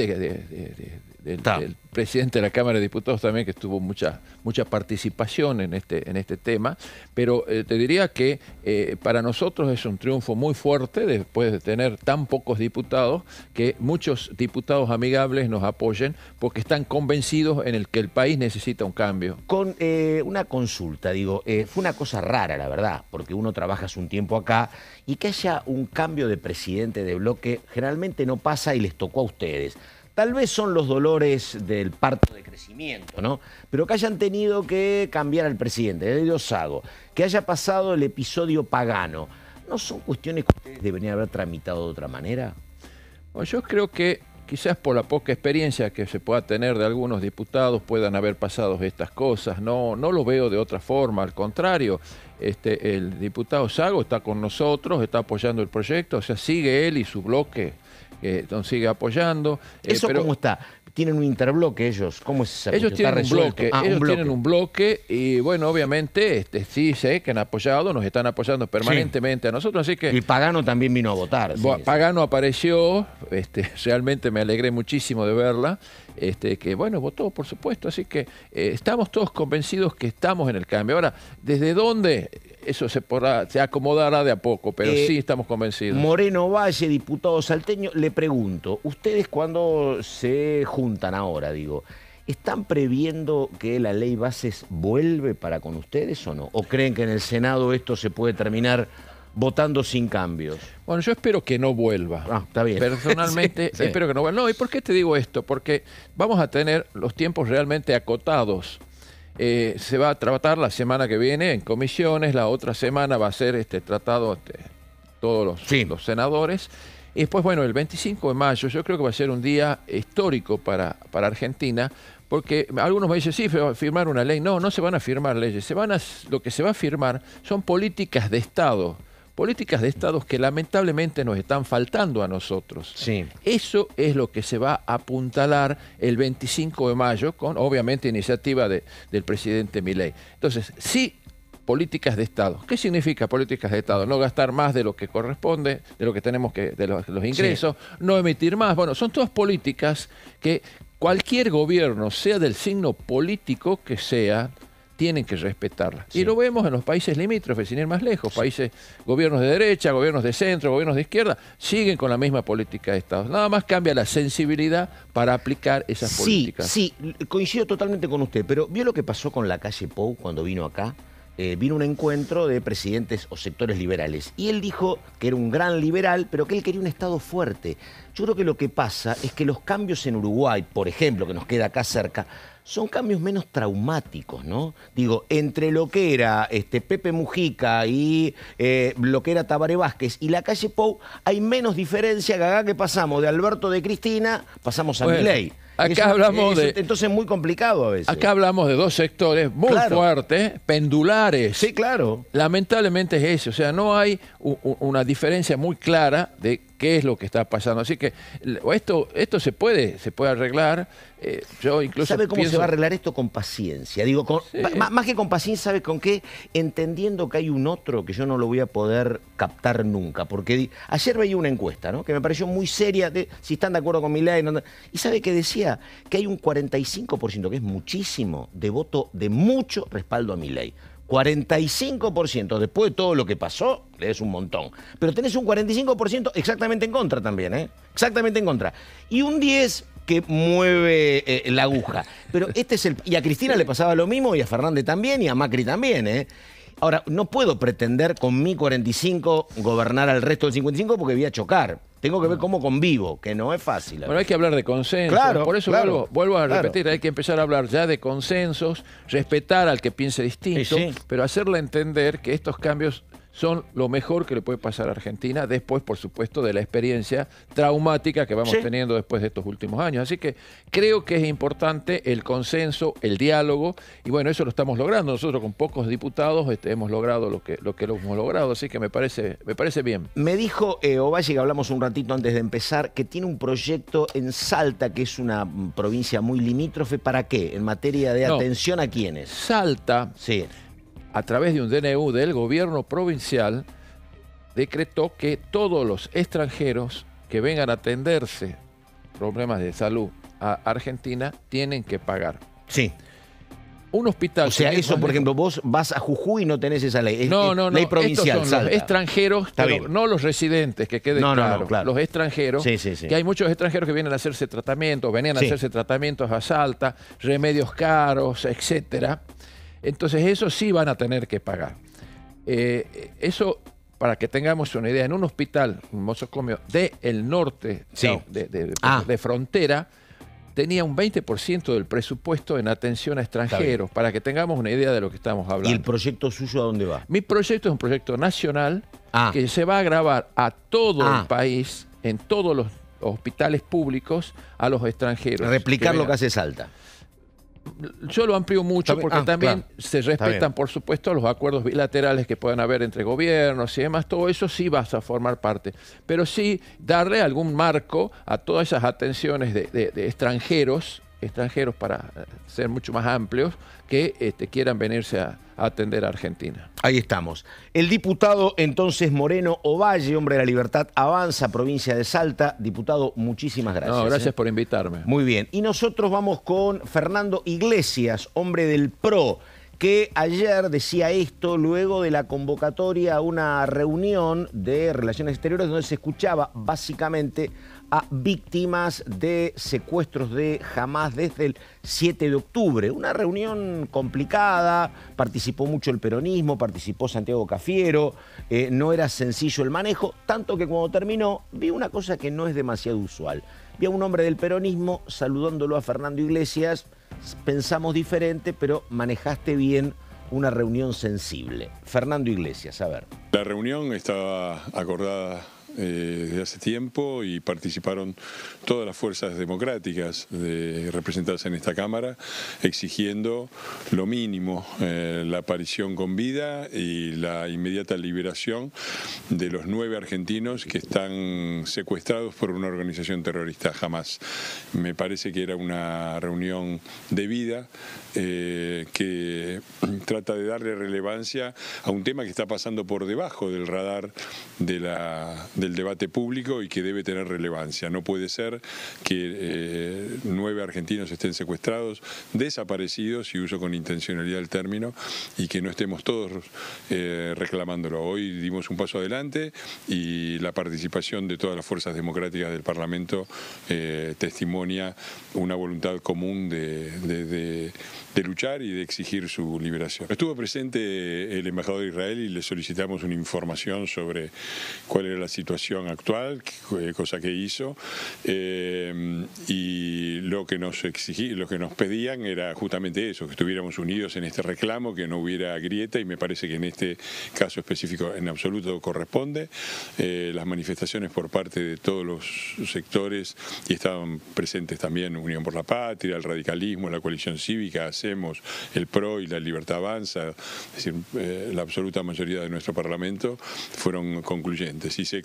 del presidente de la Cámara de Diputados también, que tuvo mucha participación en este tema, pero te diría que para nosotros es un triunfo muy fuerte después de tener tan pocos diputados, que muchos diputados amigables nos apoyen porque están convencidos en el que el país necesita un cambio. Con una consulta, digo, fue una cosa rara, la verdad, porque uno trabaja hace un tiempo acá y que haya un cambio de presidente de bloque generalmente no pasa y les tocó a ustedes. Tal vez son los dolores del parto de crecimiento, ¿no? Pero que hayan tenido que cambiar al presidente, de Osago, que haya pasado el episodio Pagano, ¿no son cuestiones que ustedes deberían haber tramitado de otra manera? Bueno, yo creo que quizás por la poca experiencia que se pueda tener de algunos diputados puedan haber pasado estas cosas. No lo veo de otra forma, al contrario. El diputado Osago está con nosotros, está apoyando el proyecto, o sea, sigue él y su bloque. Entonces sigue apoyando. ¿Eso cómo está? ¿Tienen un interbloque ellos? ¿Cómo es esa Ellos tienen un bloque. Tienen un bloque y bueno, obviamente sí sé que han apoyado, nos están apoyando permanentemente a nosotros, así que... Y Pagano también vino a votar. Pagano apareció, realmente me alegré muchísimo de verla, que bueno, votó por supuesto, así que estamos todos convencidos que estamos en el cambio. Ahora, ¿desde dónde? Eso se acomodará de a poco, pero sí estamos convencidos. Moreno Valle, diputado salteño, le pregunto, ustedes cuando se juntan ahora, digo, ¿están previendo que la ley bases vuelve para con ustedes o no? ¿O creen que en el Senado esto se puede terminar votando sin cambios? Bueno, yo espero que no vuelva. Está bien. Personalmente espero que no vuelva. No, ¿y por qué te digo esto? Porque vamos a tener los tiempos realmente acotados. Se va a tratar la semana que viene en comisiones, la otra semana va a ser tratado todos los senadores. Y después, bueno, el 25 de mayo yo creo que va a ser un día histórico para Argentina, Porque algunos me dicen, sí, firmar una ley. No, no se van a firmar leyes. Lo que se va a firmar son políticas de Estado. Políticas de Estados que lamentablemente nos están faltando a nosotros. Sí. Eso es lo que se va a apuntalar el 25 de mayo, con obviamente iniciativa del presidente Milei. Entonces, sí, políticas de Estado. ¿Qué significa políticas de Estado? No gastar más de lo que corresponde, de lo que tenemos de los ingresos, no emitir más. Bueno, son todas políticas que cualquier gobierno, sea del signo político que sea, tienen que respetarla. Sí. Y lo vemos en los países limítrofes, sin ir más lejos. Países, gobiernos de derecha, gobiernos de centro, gobiernos de izquierda, siguen con la misma política de Estado. Nada más cambia la sensibilidad para aplicar esas políticas. Sí, coincido totalmente con usted, pero ¿vio lo que pasó con Lacalle Pou cuando vino acá? Vino un encuentro de presidentes o sectores liberales. Y él dijo que era un gran liberal, pero que él quería un Estado fuerte. Yo creo que lo que pasa es que los cambios en Uruguay, por ejemplo, que nos queda acá cerca, son cambios menos traumáticos, ¿no? Digo, entre lo que era Pepe Mujica y lo que era Tabaré Vázquez y Lacalle Pou, hay menos diferencia que acá que pasamos de Alberto de Cristina, pasamos a Milei. Acá hablamos de... Entonces es muy complicado a veces. Acá hablamos de dos sectores muy fuertes, pendulares. Sí, claro. Lamentablemente es eso. O sea, no hay una diferencia muy clara de qué es lo que está pasando. Así que esto se puede arreglar. Yo incluso ¿Sabe cómo se va a arreglar esto? Con paciencia. Digo, más que con paciencia, ¿sabe con qué? Entendiendo que hay un otro que yo no lo voy a poder captar nunca. Porque ayer veía una encuesta, ¿no? Que me pareció muy seria, de si están de acuerdo con Milei. No, y ¿sabe qué decía? Que hay un 45%, que es muchísimo, de voto de mucho respaldo a Milei. 45%, después de todo lo que pasó, le es un montón. Pero tenés un 45% exactamente en contra también, ¿eh? Exactamente en contra. Y un 10% que mueve la aguja. Pero este es y a Cristina le pasaba lo mismo, y a Fernández también, y a Macri también, ¿eh? Ahora, no puedo pretender con mi 45 gobernar al resto del 55 porque voy a chocar. Tengo que ver cómo convivo, que no es fácil. Bueno, hay que hablar de consenso. Claro, por eso vuelvo a repetir, hay que empezar a hablar ya de consensos, respetar al que piense distinto, pero hacerle entender que estos cambios son lo mejor que le puede pasar a Argentina, después, por supuesto, de la experiencia traumática que vamos teniendo después de estos últimos años. Así que creo que es importante el consenso, el diálogo, y bueno, eso lo estamos logrando. Nosotros con pocos diputados hemos logrado lo que hemos logrado, así que me parece bien. Me dijo Ovalle, que hablamos un ratito antes de empezar, que tiene un proyecto en Salta, que es una provincia muy limítrofe. ¿Para qué? ¿En materia de atención a quiénes? Salta... Sí. A través de un DNU del gobierno provincial, decretó que todos los extranjeros que vengan a atenderse problemas de salud a Argentina tienen que pagar. Sí. Un hospital... O sea, eso, por ejemplo, vos vas a Jujuy y no tenés esa ley. No. Ley provincial. Estos son los extranjeros, pero no los residentes, que quede claro. Los extranjeros, que hay muchos extranjeros que vienen a hacerse tratamientos, venían a hacerse tratamientos a Salta, remedios caros, etcétera. Entonces eso sí van a tener que pagar. Eso, para que tengamos una idea, en un hospital, un nosocomio del norte de frontera, tenía un 20% del presupuesto en atención a extranjeros, para que tengamos una idea de lo que estamos hablando. ¿Y el proyecto suyo a dónde va? Mi proyecto es un proyecto nacional que se va a grabar a todo el país, en todos los hospitales públicos, a los extranjeros. Replicar lo que hace Salta. Yo lo amplío mucho porque también se respetan, por supuesto, los acuerdos bilaterales que puedan haber entre gobiernos y demás. Todo eso sí vas a formar parte. Pero sí darle algún marco a todas esas atenciones de extranjeros para ser mucho más amplios, que quieran venirse a atender a Argentina. Ahí estamos. El diputado entonces Moreno Ovalle, hombre de la Libertad Avanza, provincia de Salta. Diputado, muchísimas gracias. No, gracias por invitarme. Muy bien. Y nosotros vamos con Fernando Iglesias, hombre del PRO, que ayer decía esto luego de la convocatoria a una reunión de Relaciones Exteriores donde se escuchaba básicamente a víctimas de secuestros de Hamás desde el 7 de octubre. Una reunión complicada, participó mucho el peronismo, participó Santiago Cafiero, no era sencillo el manejo, tanto que cuando terminó vi una cosa que no es demasiado usual. Vi a un hombre del peronismo saludándolo a Fernando Iglesias. Pensamos diferente, pero manejaste bien una reunión sensible. Fernando Iglesias, a ver. La reunión estaba acordada desde hace tiempo y participaron todas las fuerzas democráticas representadas en esta Cámara, exigiendo lo mínimo, la aparición con vida y la inmediata liberación de los 9 argentinos que están secuestrados por una organización terrorista, Hamas. Me parece que era una reunión debida que trata de darle relevancia a un tema que está pasando por debajo del radar del debate público y que debe tener relevancia. No puede ser que 9 argentinos estén secuestrados, desaparecidos, y uso con intencionalidad el término, y que no estemos todos reclamándolo. Hoy dimos un paso adelante y la participación de todas las fuerzas democráticas del Parlamento testimonia una voluntad común de luchar y de exigir su liberación. Estuvo presente el embajador de Israel y le solicitamos una información sobre cuál era la situación actual, cosa que hizo, y lo que nos pedían era justamente eso, que estuviéramos unidos en este reclamo, que no hubiera grieta, y me parece que en este caso específico en absoluto corresponde. Las manifestaciones por parte de todos los sectores, y estaban presentes también Unión por la Patria, el radicalismo, la coalición cívica, Hacemos, el PRO y la Libertad Avanza, es decir, la absoluta mayoría de nuestro Parlamento, fueron concluyentes. Y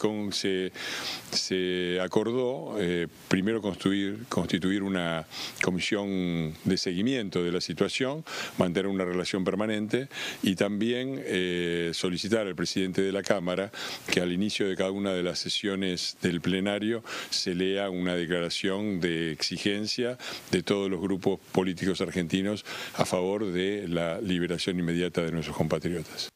se acordó primero constituir una comisión de seguimiento de la situación, mantener una relación permanente y también solicitar al presidente de la Cámara que al inicio de cada una de las sesiones del plenario se lea una declaración de exigencia de todos los grupos políticos argentinos a favor de la liberación inmediata de nuestros compatriotas.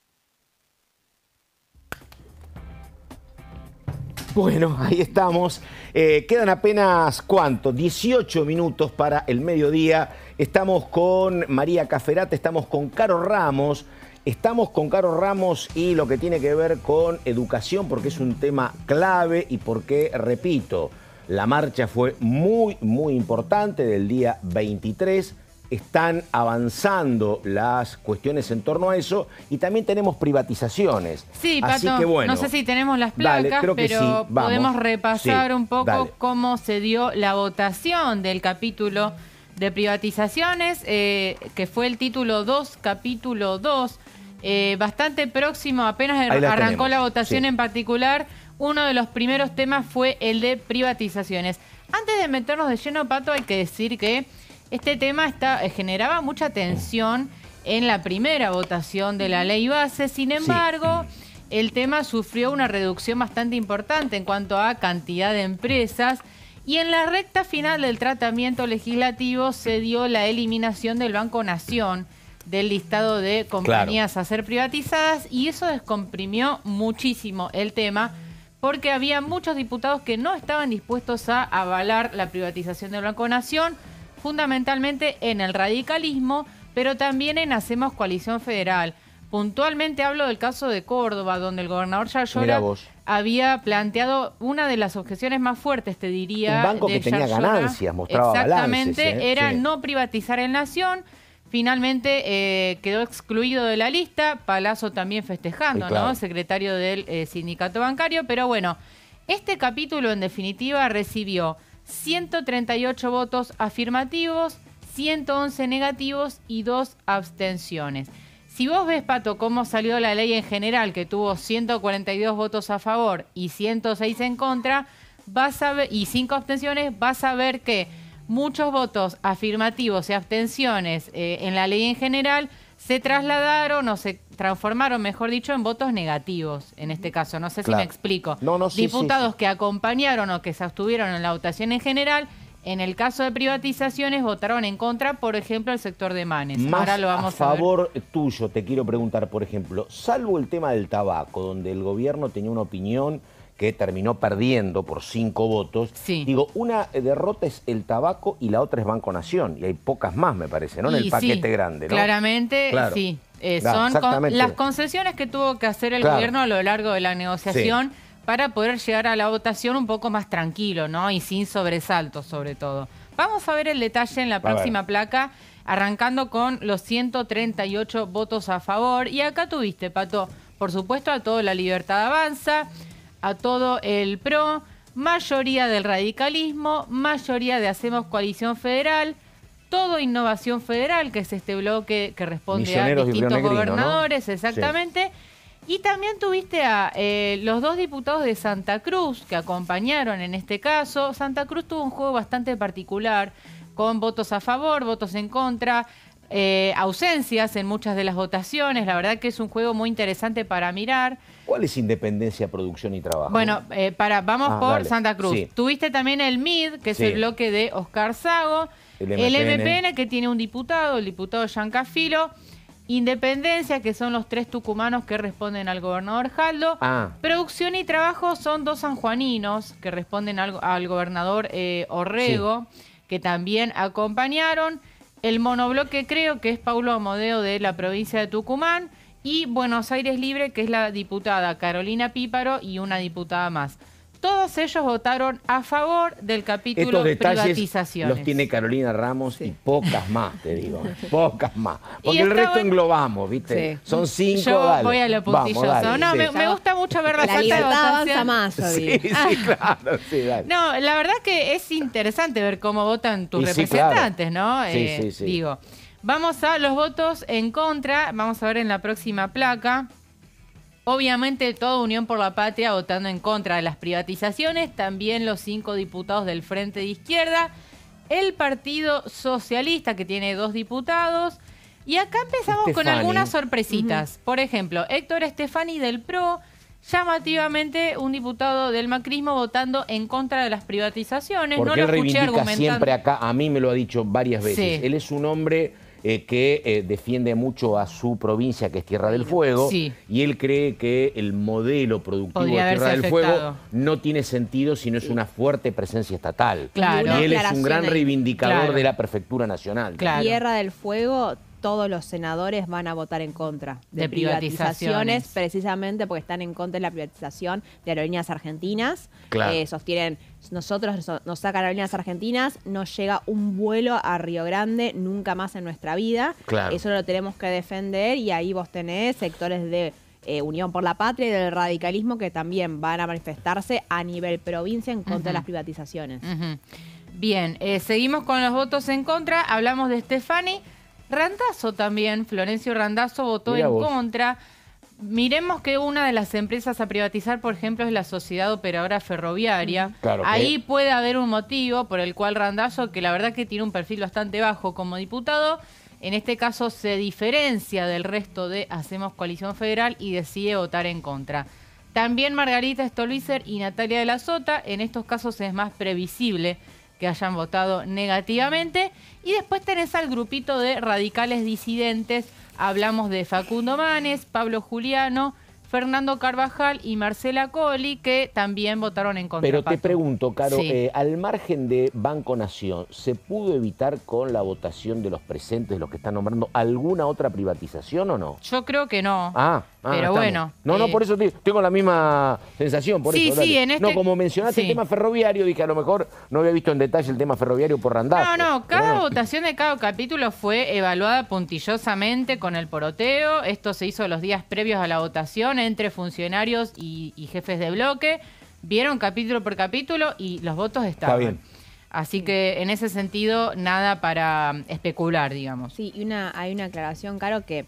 Bueno, ahí estamos. Quedan apenas, ¿cuánto? 18 minutos para el mediodía. Estamos con María Caferata, estamos con Caro Ramos. Estamos con Caro Ramos y lo que tiene que ver con educación, porque es un tema clave y porque, repito, la marcha fue muy, muy importante del día 23. Están avanzando las cuestiones en torno a eso y también tenemos privatizaciones. Sí, Pato, así que bueno, no sé si tenemos las placas, dale, pero sí, podemos repasar un poco cómo se dio la votación del capítulo de privatizaciones, que fue el título 2, capítulo 2, bastante próximo, apenas arrancó la votación en particular. Uno de los primeros temas fue el de privatizaciones. Antes de meternos de lleno, Pato, hay que decir que este tema generaba mucha tensión en la primera votación de la ley base. Sin embargo, el tema sufrió una reducción bastante importante en cuanto a cantidad de empresas. Y en la recta final del tratamiento legislativo se dio la eliminación del Banco Nación del listado de compañías a ser privatizadas, y eso descomprimió muchísimo el tema, porque había muchos diputados que no estaban dispuestos a avalar la privatización del Banco Nación, fundamentalmente en el radicalismo, pero también en Hacemos Coalición Federal. Puntualmente hablo del caso de Córdoba, donde el gobernador Yarlora había planteado una de las objeciones más fuertes, te diría. Un banco que tenía ganancias, mostraba exactamente, balances, era no privatizar el Nación. Finalmente quedó excluido de la lista, Palazzo también festejando, ¿no? Secretario del sindicato bancario. Pero bueno, este capítulo en definitiva recibió 138 votos afirmativos, 111 negativos y 2 abstenciones. Si vos ves, Pato, cómo salió la ley en general, que tuvo 142 votos a favor y 106 en contra, vas a ver, y 5 abstenciones, vas a ver que muchos votos afirmativos y abstenciones en la ley en general se trasladaron o se transformaron, mejor dicho, en votos negativos, en este caso. No sé si me explico. Diputados que acompañaron o que se abstuvieron en la votación en general, en el caso de privatizaciones votaron en contra, por ejemplo, el sector de Manes. Ahora lo vamos a ver. A favor tuyo, te quiero preguntar, por ejemplo, salvo el tema del tabaco, donde el gobierno tenía una opinión que terminó perdiendo por 5 votos. Digo, una derrota es el tabaco y la otra es Banco Nación. Y hay pocas más, me parece, ¿no? En el paquete grande, ¿no? Claramente, sí. Son las concesiones que tuvo que hacer el gobierno a lo largo de la negociación para poder llegar a la votación un poco más tranquilo, ¿no? Y sin sobresaltos, sobre todo. Vamos a ver el detalle en la próxima placa, arrancando con los 138 votos a favor. Y acá tuviste, Pato, por supuesto, a toda la Libertad Avanza, a todo el PRO, mayoría del radicalismo, mayoría de Hacemos Coalición Federal, todo Innovación Federal, que es este bloque que responde Misioneros a distintos gobernadores, ¿no? exactamente. Sí. Y también tuviste a los 2 diputados de Santa Cruz que acompañaron en este caso. Santa Cruz tuvo un juego bastante particular, con votos a favor, votos en contra, ausencias en muchas de las votaciones. La verdad que es un juego muy interesante para mirar. ¿Cuál es Independencia, Producción y Trabajo? Bueno, vamos por dale. Santa Cruz. Sí. Tuviste también el MID, que es Sí. el bloque de Oscar Sago. El MPN, que tiene un diputado, el diputado Giancafilo. Independencia, que son los 3 tucumanos que responden al gobernador Jaldo. Producción y Trabajo son 2 sanjuaninos que responden al gobernador Orrego, sí, que también acompañaron. El monobloque, creo que es Paulo Amodeo, de la provincia de Tucumán. Y Buenos Aires Libre, que es la diputada Carolina Píparo y una diputada más. Todos ellos votaron a favor del capítulo Estos detalles privatizaciones. los tiene Carolina Ramos, sí, y pocas más, te digo. Pocas más. Porque el resto bueno, englobamos, ¿viste? Sí. Son 5, yo dale. voy a lo puntilloso. Vamos, no, sí. me gusta mucho ver la falta de libertad votación. avanza más, yo digo. Sí, claro, sí, dale. No, la verdad que es interesante ver cómo votan tus y representantes, sí, claro. ¿no? Sí. Digo, vamos a los votos en contra. Vamos a ver en la próxima placa. Obviamente toda Unión por la Patria votando en contra de las privatizaciones, también los 5 diputados del Frente de Izquierda, el Partido Socialista, que tiene 2 diputados, y acá empezamos con algunas sorpresitas. Por ejemplo, Héctor Estefani del PRO, llamativamente un diputado del macrismo votando en contra de las privatizaciones. Porque no lo él escuché reivindica argumentando siempre acá, a mí me lo ha dicho varias veces, sí, él es un hombre que defiende mucho a su provincia, que es Tierra del Fuego, sí, y él cree que el modelo productivo podría de Tierra del afectado. Fuego no tiene sentido si no es una fuerte presencia estatal. Claro. Y él es un gran reivindicador, claro, de la prefectura nacional. Claro. Tierra del Fuego, todos los senadores van a votar en contra de privatizaciones, precisamente porque están en contra de la privatización de Aerolíneas Argentinas. Claro. Sostienen, nosotros nos sacan Aerolíneas Argentinas, no llega un vuelo a Río Grande nunca más en nuestra vida. Claro. Eso lo tenemos que defender, y ahí vos tenés sectores de Unión por la Patria y del radicalismo que también van a manifestarse a nivel provincia en contra de las privatizaciones. Bien, seguimos con los votos en contra. Hablamos de Estefani. Randazzo también, Florencio Randazzo votó en contra. Miremos que una de las empresas a privatizar, por ejemplo, es la Sociedad Operadora Ferroviaria. Claro, ahí puede haber un motivo por el cual Randazzo, que la verdad que tiene un perfil bastante bajo como diputado, en este caso se diferencia del resto de Hacemos Coalición Federal y decide votar en contra. También Margarita Stolbizer y Natalia de la Sota, en estos casos es más previsible que hayan votado negativamente. Y después tenés al grupito de radicales disidentes. Hablamos de Facundo Manes, Pablo Juliano, Fernando Carvajal y Marcela Colli, que también votaron en contra. Pero te pregunto, Caro, sí, al margen de Banco Nación, ¿se pudo evitar con la votación de los presentes, los que están nombrando, alguna otra privatización o no? Yo creo que no. Pero estamos. bueno. No, por eso tengo la misma sensación. Por sí, eso, sí, en este... No, como mencionaste el tema ferroviario, dije a lo mejor no había visto en detalle el tema ferroviario por Randazzo. No, cada votación de cada capítulo fue evaluada puntillosamente con el poroteo. Esto se hizo los días previos a la votación entre funcionarios y jefes de bloque. Vieron capítulo por capítulo y los votos estaban. Está bien. Así que en ese sentido, nada para especular, digamos. Sí, y hay una aclaración, Caro, que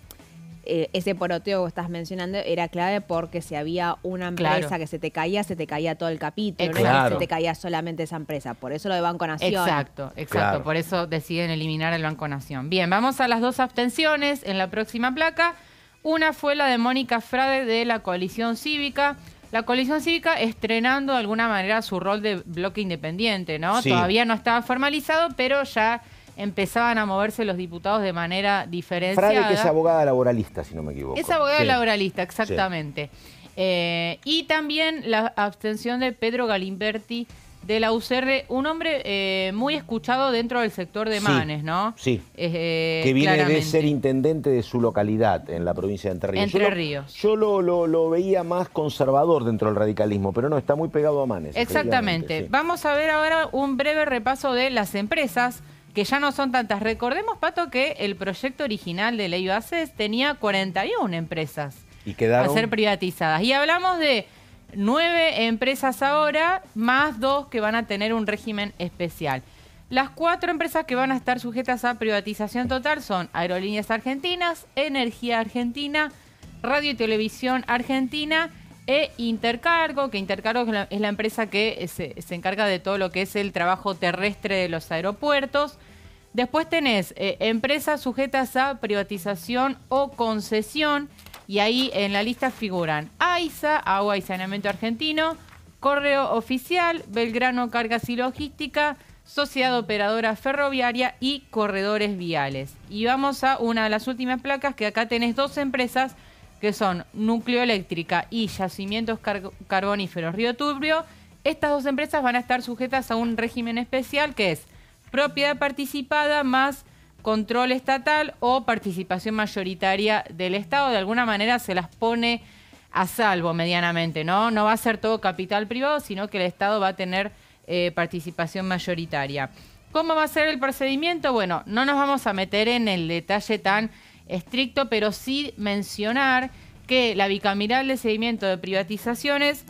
ese poroteo que estás mencionando era clave porque si había una empresa que se te caía todo el capítulo, no era que se te caía solamente esa empresa. Por eso lo de Banco Nación. Exacto. Claro. Por eso deciden eliminar el Banco Nación. Bien, vamos a las 2 abstenciones en la próxima placa. Una fue la de Mónica Frade de la Coalición Cívica. La Coalición Cívica estrenando de alguna manera su rol de bloque independiente, ¿no? Sí. Todavía no estaba formalizado, pero ya empezaban a moverse los diputados de manera diferenciada. Frade, que es abogada laboralista, si no me equivoco. Es abogada laboralista, exactamente. Sí. Y también la abstención de Pedro Galimberti de la UCR, un hombre muy escuchado dentro del sector de Manes, ¿no? Sí, que viene de ser intendente de su localidad en la provincia de Entre Ríos. Entre Ríos. Yo lo veía más conservador dentro del radicalismo, pero no, está muy pegado a Manes. Exactamente. Sí. Vamos a ver ahora un breve repaso de las empresas, que ya no son tantas. Recordemos, Pato, que el proyecto original de Ley Bases tenía 41 empresas ¿Y quedaron? a ser privatizadas. Y hablamos de 9 empresas ahora, más 2 que van a tener un régimen especial. Las 4 empresas que van a estar sujetas a privatización total son Aerolíneas Argentinas, Energía Argentina, Radio y Televisión Argentina e Intercargo, que Intercargo es la empresa que se encarga de todo lo que es el trabajo terrestre de los aeropuertos. Después tenés empresas sujetas a privatización o concesión, y ahí en la lista figuran AISA, Agua y Saneamiento Argentino, Correo Oficial, Belgrano Cargas y Logística, Sociedad Operadora Ferroviaria y Corredores Viales. Y vamos a una de las últimas placas, que acá tenés 2 empresas que son Nucleoeléctrica y Yacimientos Carboníferos Río Turbio. Estas 2 empresas van a estar sujetas a un régimen especial que es propiedad participada más control estatal o participación mayoritaria del Estado. De alguna manera se las pone a salvo medianamente, ¿no? No va a ser todo capital privado, sino que el Estado va a tener participación mayoritaria. ¿Cómo va a ser el procedimiento? Bueno, no nos vamos a meter en el detalle tan estricto, pero sí mencionar que la bicameral de seguimiento de privatizaciones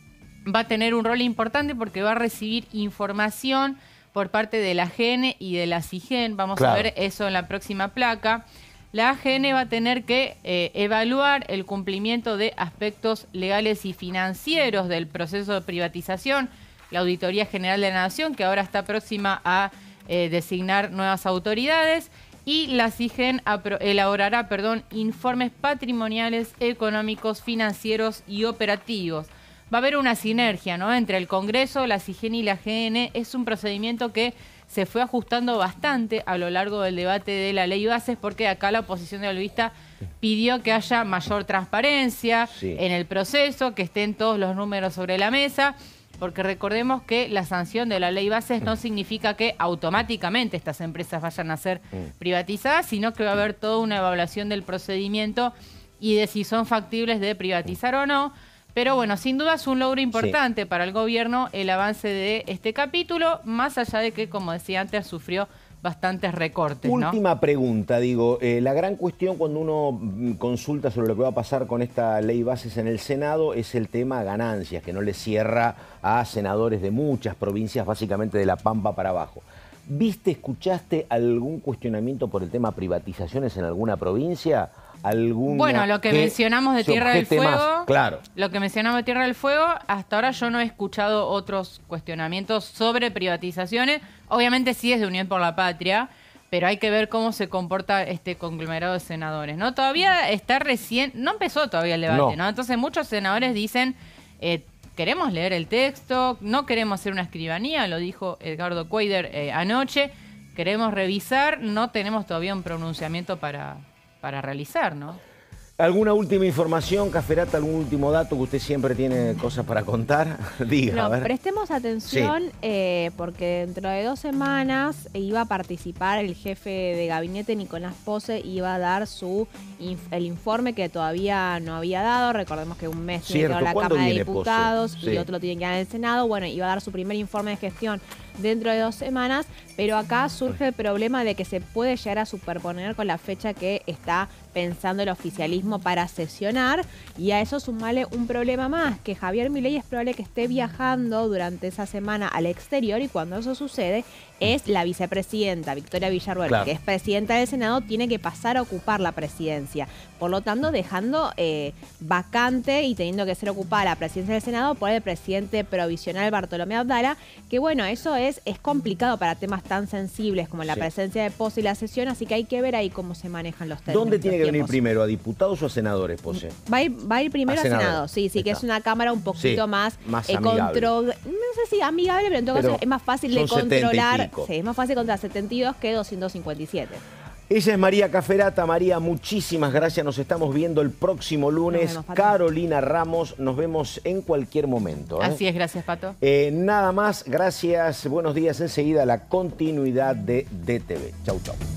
va a tener un rol importante porque va a recibir información por parte de la AGN y de la CIGEN. Vamos a ver eso en la próxima placa. La AGN va a tener que evaluar el cumplimiento de aspectos legales y financieros del proceso de privatización. La Auditoría General de la Nación, que ahora está próxima a designar nuevas autoridades, y la CIGEN elaborará informes patrimoniales, económicos, financieros y operativos. Va a haber una sinergia, ¿no?, entre el Congreso, la CIGEN y la AGN. Es un procedimiento que se fue ajustando bastante a lo largo del debate de la ley bases, porque acá la oposición de Olvista pidió que haya mayor transparencia en el proceso, que estén todos los números sobre la mesa, porque recordemos que la sanción de la ley bases no significa que automáticamente estas empresas vayan a ser privatizadas, sino que va a haber toda una evaluación del procedimiento y de si son factibles de privatizar o no. Pero bueno, sin duda es un logro importante para el gobierno el avance de este capítulo, más allá de que, como decía antes, sufrió bastantes recortes, ¿no? Última pregunta, digo, la gran cuestión cuando uno consulta sobre lo que va a pasar con esta ley bases en el Senado es el tema ganancias, que no le cierra a senadores de muchas provincias, básicamente de La Pampa para abajo. ¿Viste, escuchaste algún cuestionamiento por el tema privatizaciones en alguna provincia? Bueno, lo que mencionamos de Tierra del Fuego, claro. Lo que mencionamos de Tierra del Fuego, hasta ahora yo no he escuchado otros cuestionamientos sobre privatizaciones. Obviamente sí es de Unión por la Patria, pero hay que ver cómo se comporta este conglomerado de senadores, ¿no? Todavía está recién, no empezó todavía el debate, ¿no? Entonces muchos senadores dicen, queremos leer el texto, no queremos hacer una escribanía, lo dijo Edgardo Cuader anoche, queremos revisar, no tenemos todavía un pronunciamiento para realizar, ¿no? ¿Alguna última información, Caferata, algún último dato que usted siempre tiene cosas para contar? Diga, no, a ver. Prestemos atención porque dentro de 2 semanas iba a participar el jefe de gabinete, Nicolás Pose, iba a dar el informe que todavía no había dado. Recordemos que un mes tiene que dar la Cámara de Diputados y otro lo tiene que dar en el Senado. Bueno, iba a dar su primer informe de gestión dentro de 2 semanas, pero acá surge el problema de que se puede llegar a superponer con la fecha que está pensando el oficialismo para sesionar, y a eso sumarle un problema más, que Javier Milei es probable que esté viajando durante esa semana al exterior, y cuando eso sucede es la vicepresidenta Victoria Villarruel, que es presidenta del Senado, tiene que pasar a ocupar la presidencia. Por lo tanto, dejando vacante y teniendo que ser ocupada la presidencia del Senado por el presidente provisional Bartolomé Abdala, que bueno, eso es complicado para temas tan sensibles como la presencia de Pose y la sesión, así que hay que ver ahí cómo se manejan los términos. ¿Dónde tiene que venir primero, a diputados o a senadores, Pose? Va a ir primero a Senado, sí, que es una cámara un poquito más amigable. No sé si amigable, pero en todo caso es más fácil de controlar. Sí, es más fácil contra 72 que 257. Ella es María Caferata. María, muchísimas gracias. Nos estamos viendo el próximo lunes. Carolina Ramos, nos vemos en cualquier momento. Así es, gracias, Pato. Nada más, gracias. Buenos días. Enseguida la continuidad de DTV. Chau, chau.